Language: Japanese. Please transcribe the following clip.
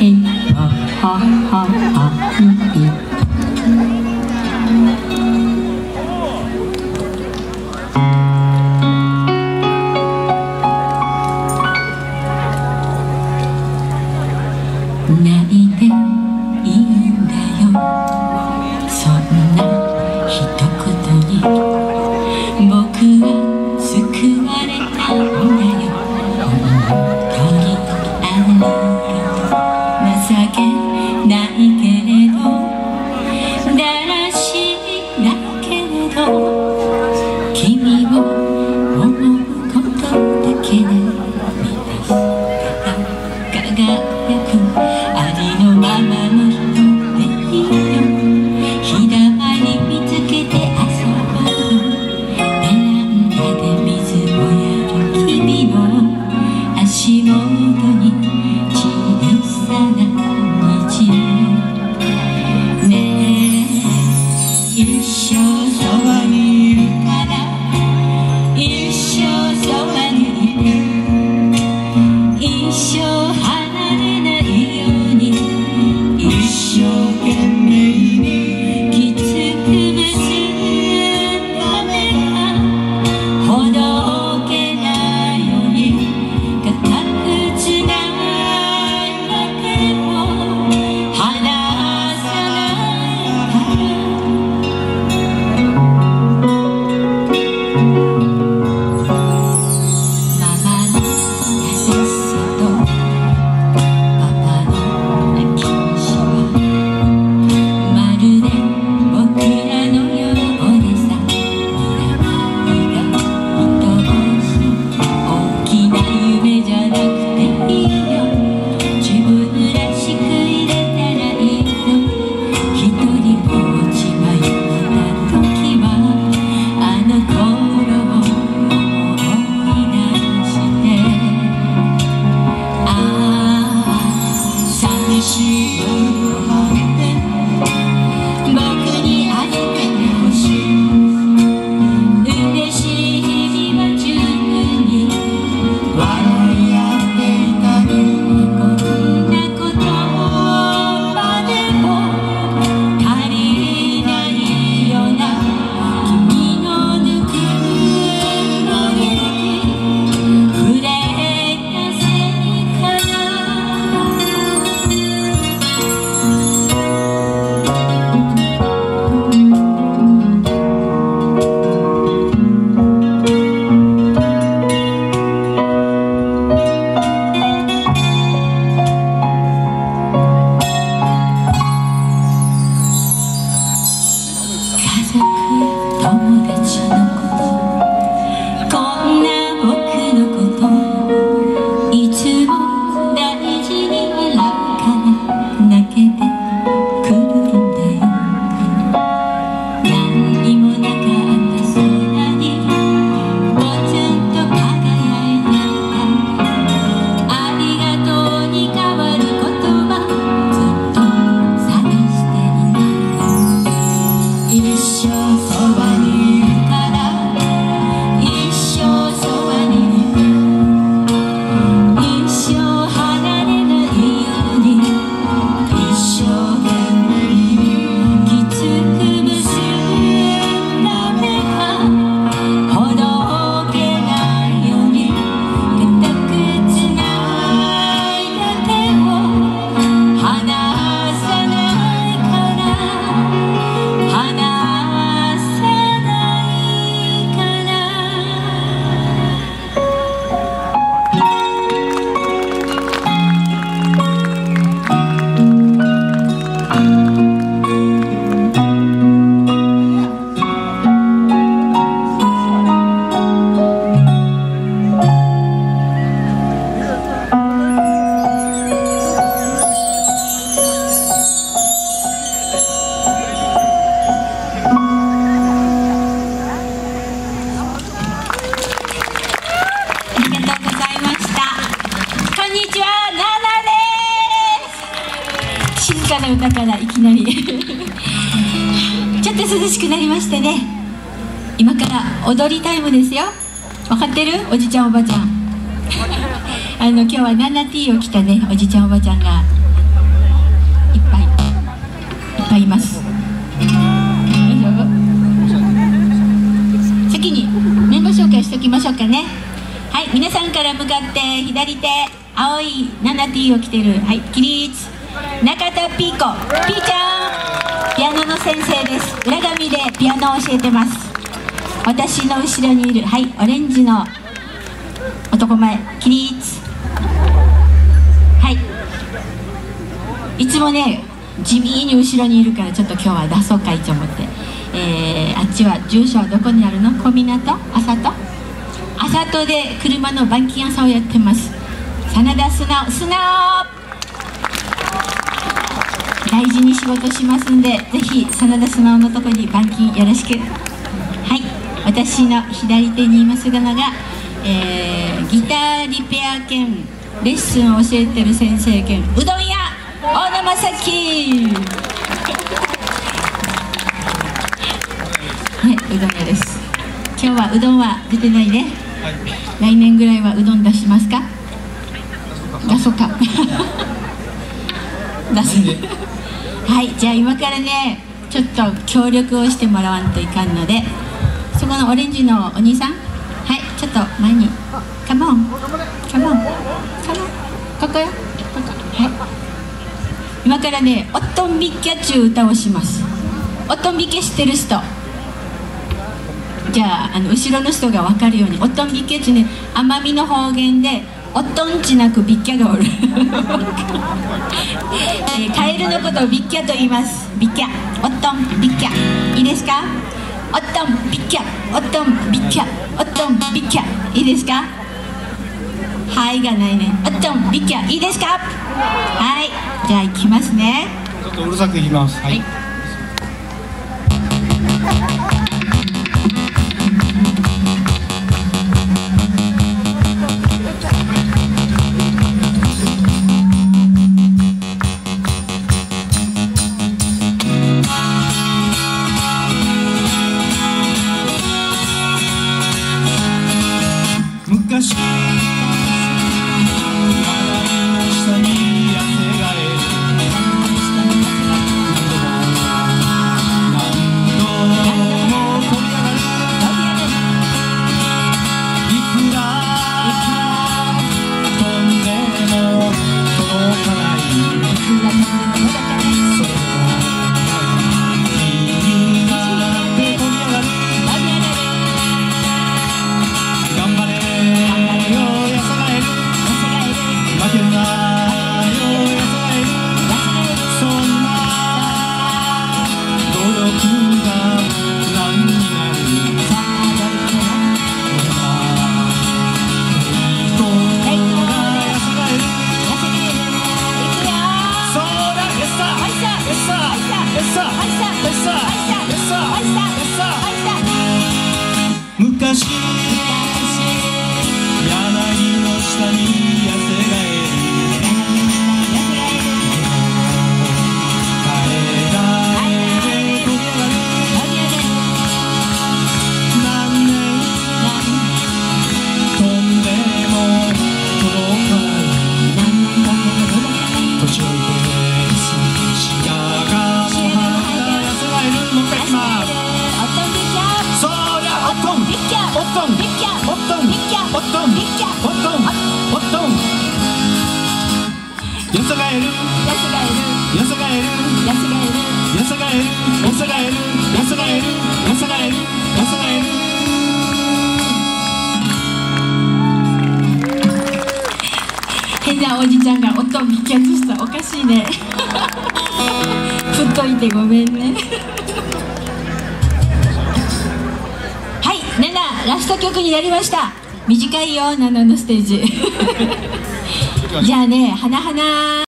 泣いていいんだよ、そんな一言に僕は救われたんだよ。本当にありがとう。情けないけれどだらしだけれど君を思うことだけで満たした輝くありのままの人でいいよ。日だまり見つけて遊ぶベランダで水をやる君の足元に小さな虹ねえ一生そばにいるから一生そばにいて一生離れないように一生懸命にきつく結んだ目がほどけないように固くつないだ手を離さないからママの優しさとパパの泣き虫はまるで僕らのようでさ。未来が愛おしい大きな夢じゃなくていいよ。自分らしくいれたらいいの。一人ぼっち迷った時はあの頃を思い出してああ寂しい夜を待って僕に預けてほしい。嬉しい日々は十分に笑い合っていたりこんなことまでも足りないような君のぬくもりに触れたせいかな。家族や友達のことこんな僕のこといつも大事に笑うから泣けてくるんだよ。何にもなかった空にポツンと輝いてたありがとうに変わる言葉ずっと探していた。一生そばにいるから一生そばにいて一生離れないように一生懸命にきつく結んだ目がほどけないように固くつないだ手を離さないから離さないから。ありがとうございました。こんにちは、ナナです。静かな歌からいきなりちょっと涼しくなりましてね、今から踊りタイムですよ。分かってる？おじちゃんおばちゃん今日はナナティーを着たねおじちゃんおばちゃんがから向かって左手青い 7T を着てる、はい、起立。中田ピーコ、ピーちゃん、ピアノの先生です。裏紙でピアノを教えてます。私の後ろにいる、はい、オレンジの男前、起立。はい、いつもね地味に後ろにいるから、ちょっと今日は出そうかいと思って、あっちは住所はどこにあるの？小湊、麻戸で車の板金屋さんをやってます。真田素直、大事に仕事しますんで、ぜひ真田素直のとこに板金よろしく。はい、私の左手にいますのが、ギターリペア兼レッスンを教えてる先生兼うどん屋大野正樹ね、うどん屋です。今日はうどんは出てないね、はい、来年ぐらいはうどん出しますか？出そうか出すはい、じゃあ今からねちょっと協力をしてもらわんといかんので、そこのオレンジのお兄さん、はい、ちょっと前にカモン、ここよ、ここ、はい、今からねおっとんびっきゃっちゅう歌をします。おっとんびっきゃ知ってる人、じゃあ後ろの人が分かるように、おっとんびっきゃっちゅうね、奄美の方言でおっとんちなくびっきゃがおるカエルのことをびっきゃと言います。びっきゃ、おっとんびっきゃ、いいですか？おっとんびっきゃ、おっとんびっきゃ、おっとんびっきゃ、いいですか？はいがないね。おっとんびっきゃ、いいですか？はい、じゃあ行きますね。 ちょっとうるさくいきます。はい、昔昔柳の下に痩せがえるカエラで飛び上がる何年飛んでも届かない年老いて白髪も生えた痩せがえるもう一回いきます。そりゃおっとんびっきゃ、おっとんびっきゃ、おっとんびっきゃ、おっとんびっきゃ、おっとん、おっとん。よさがえる、よさがえる、よさがえる、よさがえる、よさがえる、よさがえる、よさがえる、よさがえる、よさがえる。変なおじちゃんがおっとんびっきゃつした、おかしいね。振っといてごめんね。ラスト曲になりました。短いよ、7のステージ。じゃあね、花々